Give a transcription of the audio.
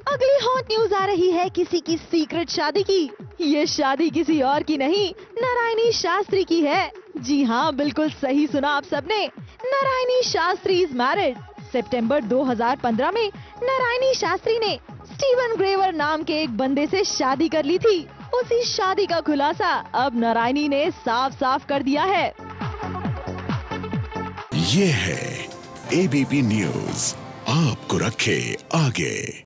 अगली hot news आ रही है किसी की सीक्रेट शादी की। ये शादी किसी और की नहीं, नारायणी शास्त्री की है। जी हाँ, बिल्कुल सही सुना आप सबने। Narayani Shastri is married. सितंबर 2015 में नारायणी शास्त्री ने स्टीवन ग्रेवर नाम के एक बंदे से शादी कर ली थी। उसी शादी का खुलासा अब नारायणी ने साफ साफ कर दिया है। ये है एबीपी न्यूज, आपको रखे आगे।